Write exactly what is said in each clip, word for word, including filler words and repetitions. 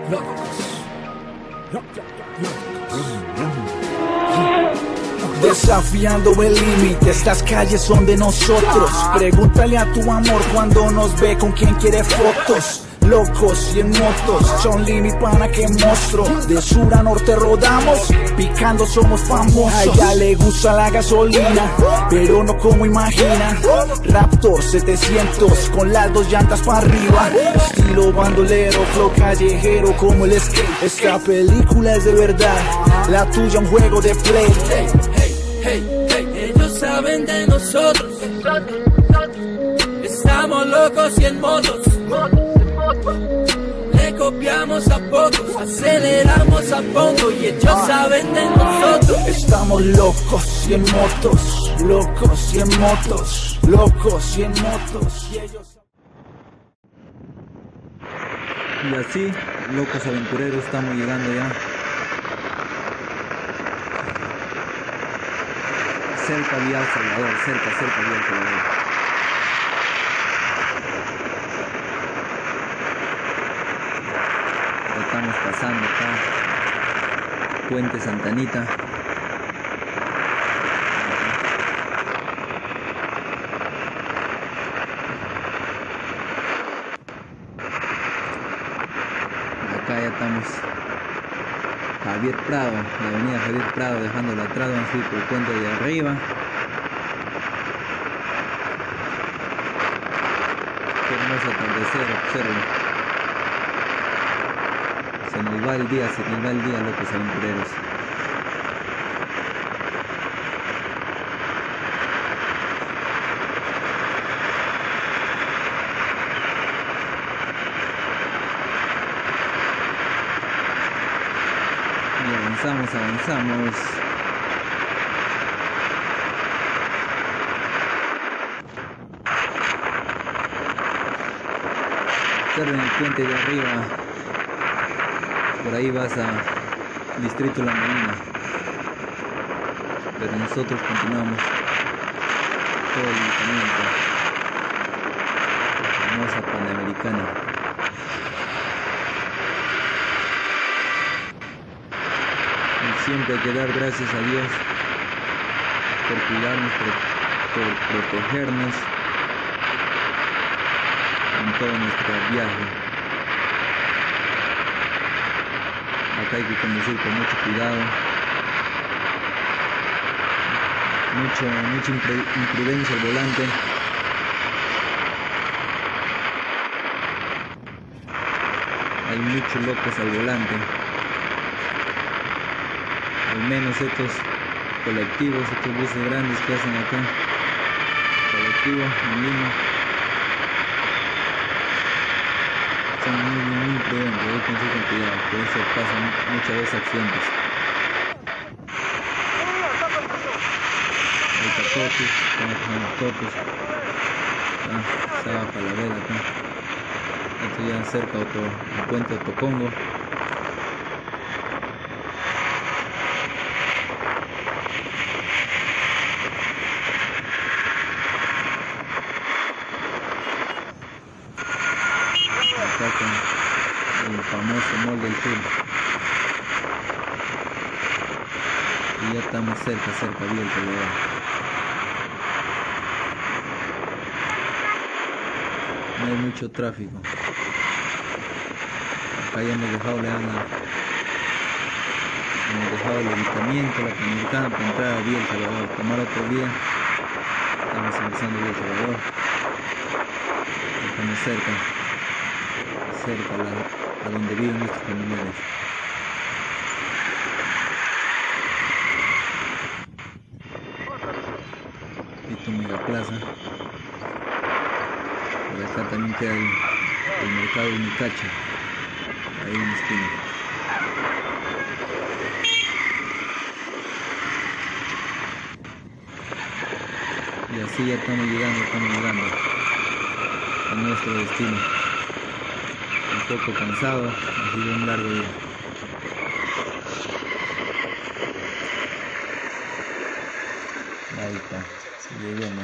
Desafiando el límite, estas calles son de nosotros. Pregúntale a tu amor cuando nos ve con quien quiere fotos. Locos y en motos, son limit pana que monstruo. De sur a norte rodamos, picando somos famosos. A ella le gusta la gasolina, pero no como imagina. Raptor setecientos con las dos llantas para arriba. Estilo bandolero, flow callejero como el skate. Esta película es de verdad, la tuya un juego de play. Hey, hey, hey, hey, ellos saben de nosotros. Estamos locos y en motos. Le copiamos a pocos, aceleramos a poco y ellos saben de nosotros. Estamos locos y en motos, locos y en motos, locos y en motos y ellos... Y así, locos aventureros, estamos llegando ya cerca de El Salvador, cerca, cerca de El Salvador. Estamos pasando acá Puente Santa Anita. Acá ya estamos Javier Prado, la avenida Javier Prado, dejándolo atrás, vamos a ir por el puente de arriba. Qué hermoso atardecer, observen. Se nos va el día, se nos va el día, locos aventureros. Y avanzamos, avanzamos. Observen el puente de arriba. Por ahí vas a Distrito La Molina, pero nosotros continuamos todo el camino, la hermosa Panamericana. Y siempre hay que dar gracias a Dios por cuidarnos, por, por protegernos en todo nuestro viaje. Acá hay que conducir con mucho cuidado, mucho, mucha imprudencia al volante. Hay muchos locos al volante, al menos estos colectivos, estos buses grandes que hacen acá, colectivos en Lima, son muy, muy, muy prudentes, hay que conducir con cuidado, por eso pasan muchas veces accidentes. Hay tatotes, estamos pasando totos, ah, se baja la vela acá, esto ya cerca otro, el puente de Tocongo. Con el famoso Mall del Sur y ya estamos cerca, cerca de El Salvador. No hay mucho tráfico. Acá ya hemos dejado, le dan la, hemos dejado el ubicamiento, la Panamericana para entrar a Vía El Salvador, tomar otro día. Estamos empezando Vía El Salvador. Estamos cerca. cerca a, la, a donde viven nuestros familiares. Esta es Mega Plaza. Por acá también queda el, el mercado de Unicacha, ahí en la esquina. Y así ya estamos llegando, estamos llegando a nuestro destino. Un poco cansado, ha sido un largo día. Ahí está, lleguemos.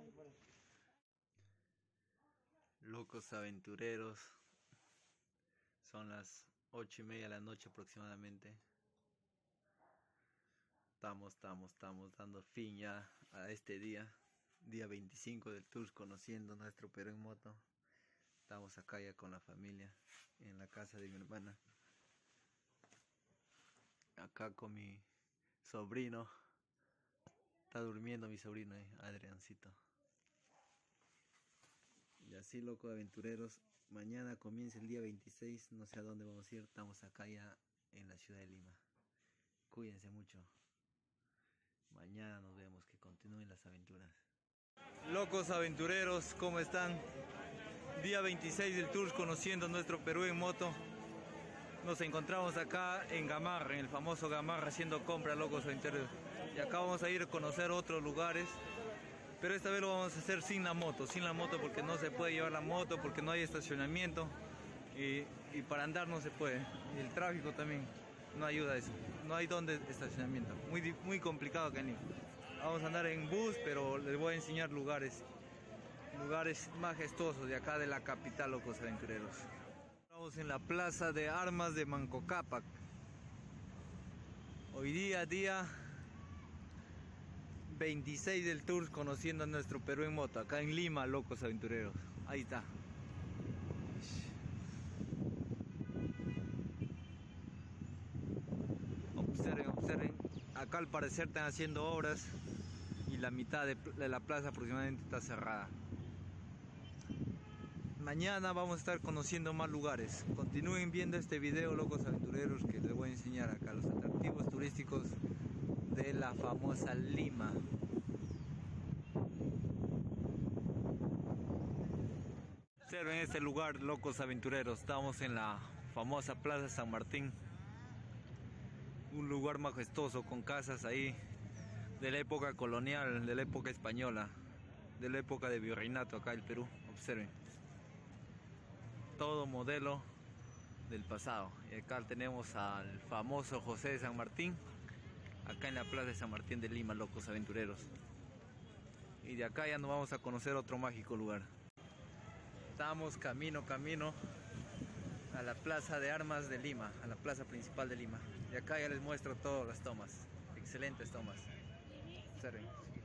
Locos aventureros, son las ocho y media de la noche aproximadamente. Estamos, estamos, estamos dando fin ya a este día, día veinticinco del tour conociendo nuestro Perú en moto. Estamos acá ya con la familia, en la casa de mi hermana. Acá con mi sobrino, está durmiendo mi sobrino, eh, Adriancito. Y así, locos aventureros, mañana comienza el día veintiséis, no sé a dónde vamos a ir, estamos acá ya en la ciudad de Lima. Cuídense mucho. Mañana nos vemos, que continúen las aventuras. Locos aventureros, ¿cómo están? Día veintiséis del tour conociendo nuestro Perú en moto. Nos encontramos acá en Gamarra, en el famoso Gamarra, haciendo compras, locos aventureros. Y acá vamos a ir a conocer otros lugares. Pero esta vez lo vamos a hacer sin la moto, sin la moto porque no se puede llevar la moto, porque no hay estacionamiento y, y para andar no se puede. Y el tráfico también no ayuda a eso, no hay donde estacionamiento, muy, muy complicado acá en Lima. Vamos a andar en bus, pero les voy a enseñar lugares, lugares majestuosos de acá de la capital, locos aventureros. Estamos en la plaza de armas de Manco Cápac. Hoy día, día veintiséis del tour conociendo a nuestro Perú en moto, acá en Lima, locos aventureros. Ahí está. Observen, observen. Acá al parecer están haciendo obras y la mitad de, de la plaza aproximadamente está cerrada. Mañana vamos a estar conociendo más lugares. Continúen viendo este video, locos aventureros, que les voy a enseñar acá los atractivos turísticos de la famosa Lima. Observen este lugar, locos aventureros. Estamos en la famosa Plaza San Martín, un lugar majestuoso con casas ahí de la época colonial, de la época española, de la época de virreinato acá en Perú. Observen, todo modelo del pasado. Y acá tenemos al famoso José de San Martín, acá en la Plaza de San Martín de Lima, locos aventureros. Y de acá ya nos vamos a conocer otro mágico lugar. Estamos camino, camino a la Plaza de Armas de Lima, a la plaza principal de Lima. Y acá ya les muestro todas las tomas, excelentes tomas. Observen.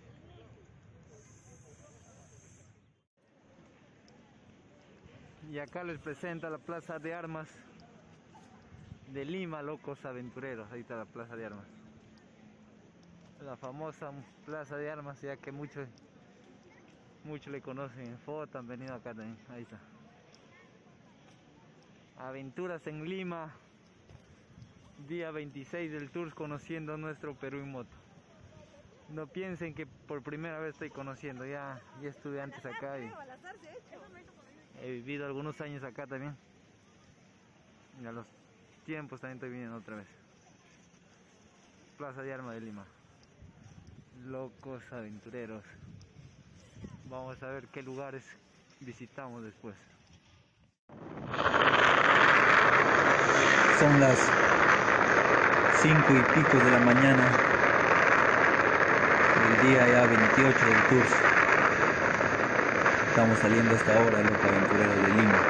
Y acá les presento la Plaza de Armas de Lima, locos aventureros. Ahí está la Plaza de Armas, la famosa Plaza de Armas, ya que muchos muchos le conocen en foto, han venido acá también. Ahí está. Aventuras en Lima, día veintiséis del tour conociendo nuestro Perú en moto. No piensen que por primera vez estoy conociendo, ya, ya estuve antes acá y he vivido algunos años acá también. Y a los tiempos también estoy viniendo otra vez. Plaza de Armas de Lima. Locos aventureros. Vamos a ver qué lugares visitamos después. Son las cinco y pico de la mañana del día ya veintiocho del tour. Estamos saliendo a esta hora de los aventureros de Lima.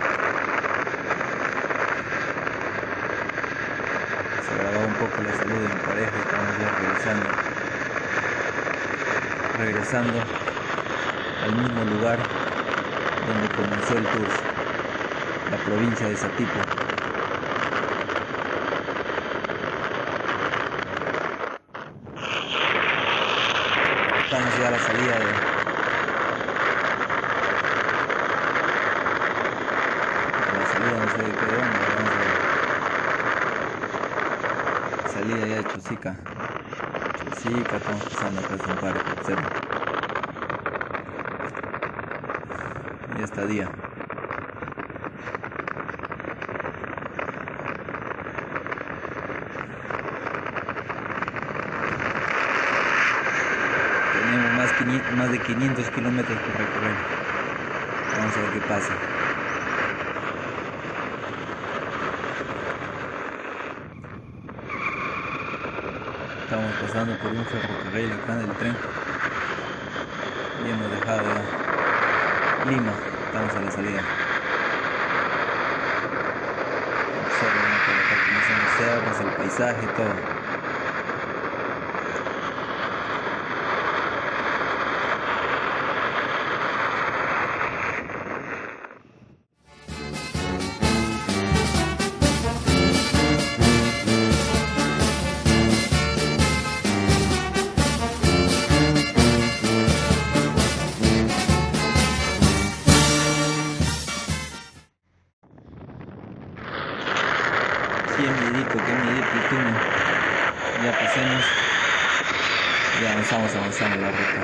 Se agravó un poco la salud de mi pareja y estamos ya regresando. Regresando al mismo lugar donde comenzó el tour, la provincia de Satipo. Estamos ya a la salida de la salida, no sé de qué dónde, vamos a ver. Salida ya de Chosica. Chosica, estamos pasando acá en un parque, observen. Y esta día. Tenemos más, más de quinientos kilómetros por recorrer. Vamos a ver qué pasa. Estamos pasando por un ferrocarril acá en el tren. Ya hemos dejado ya Lima, estamos a la salida. Observen por acá como son los cerros, el paisaje, todo. Qué miedito, qué miedito el túnel. Ya pasemos. Ya avanzamos, avanzamos la ruta.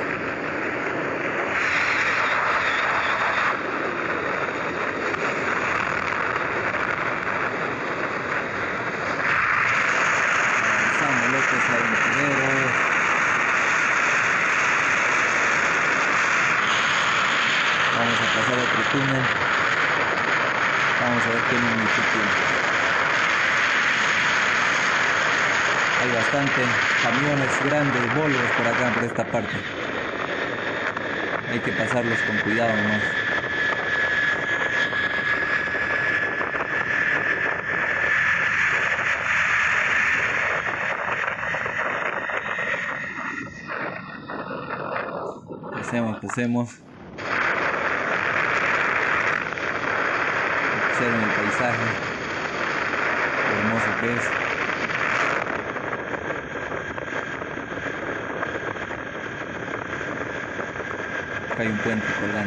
Avanzamos, locos aventureros. Vamos a pasar otro túnel. Vamos a ver qué municipio. Hay bastante camiones grandes, bolos por acá, por esta parte. Hay que pasarlos con cuidado nomás. Pasemos, pasemos. Observen el paisaje, lo hermoso que es. Acá hay un puente colgando.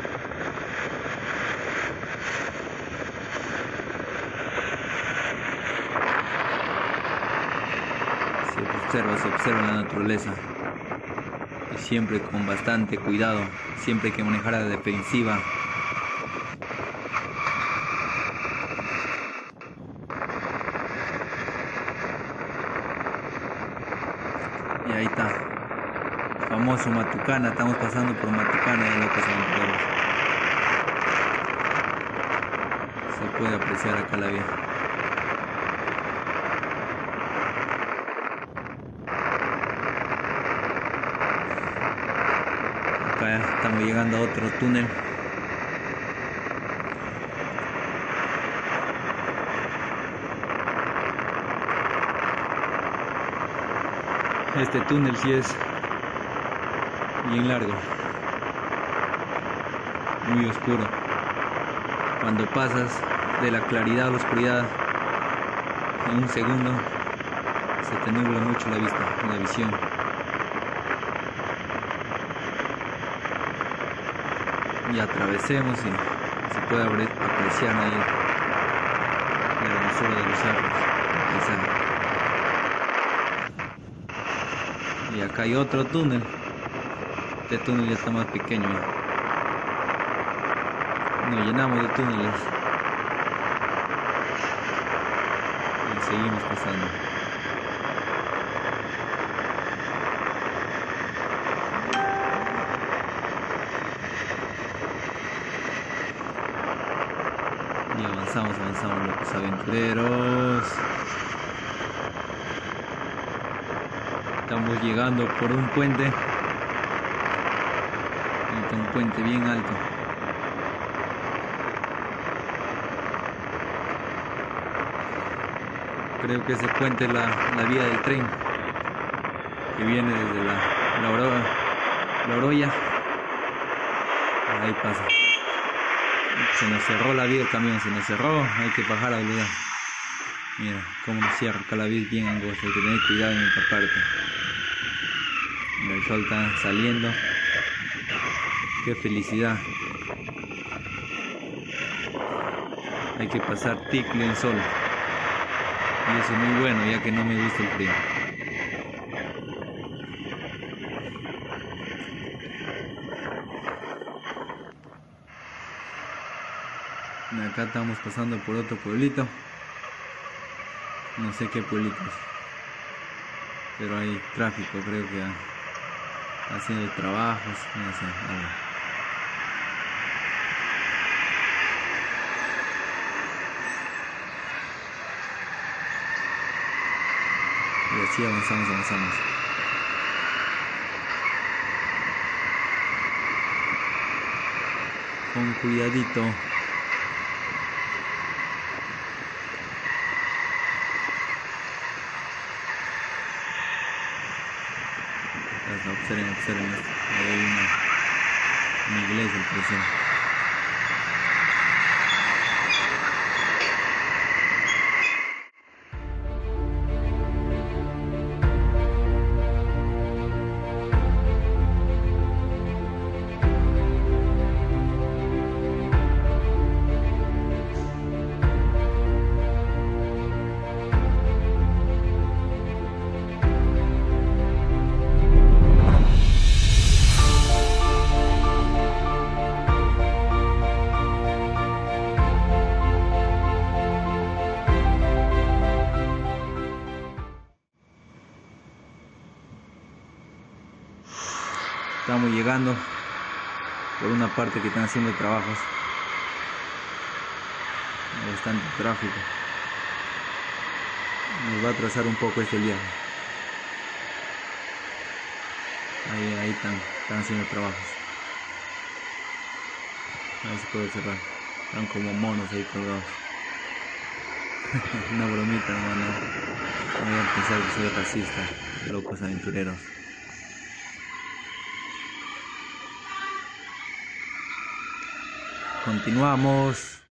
Se observa, se observa la naturaleza. Y siempre con bastante cuidado. Siempre hay que manejar a la defensiva. Y ahí está. Famoso Matucana, estamos pasando por Matucana de Locos Aventureros. Se puede apreciar acá la vía. Acá ya estamos llegando a otro túnel. Este túnel sí es bien largo, muy oscuro. Cuando pasas de la claridad a la oscuridad en un segundo se te nubla mucho la vista, la visión. Y atravesemos y se puede apreciar ahí la hermosura de los árboles. Y acá hay otro túnel. Este túnel ya está más pequeño. Nos llenamos de túneles y seguimos pasando. Y avanzamos, avanzamos, locos aventureros. Estamos llegando por un puente. Un puente bien alto. Creo que ese puente es la, la vía del tren que viene desde la, la, Oro, la Oroya. Ahí pasa. Se nos cerró la vía, el camión se nos cerró, hay que bajar al lugar. Mira cómo nos cierra acá la vía, bien angosta, hay que tener cuidado en esta parte. El sol está saliendo. Qué felicidad. Hay que pasar ticle en sol. Y eso es muy bueno, ya que no me gusta el frío. Acá estamos pasando por otro pueblito. No sé qué pueblito es, pero hay tráfico, creo que haciendo trabajos, no sé, algo. Y así avanzamos, avanzamos. con cuidadito. Observen, observen esto. Ahí hay una, una iglesia al parecer. Estamos llegando por una parte que están haciendo trabajos. Hay bastante tráfico. Nos va a atrasar un poco este viaje. Ahí, ahí están, están haciendo trabajos. A ver si puedo observar. Están como monos ahí colgados. Una bromita, no, no. No voy a pensar que soy racista. Locos aventureros. Continuamos.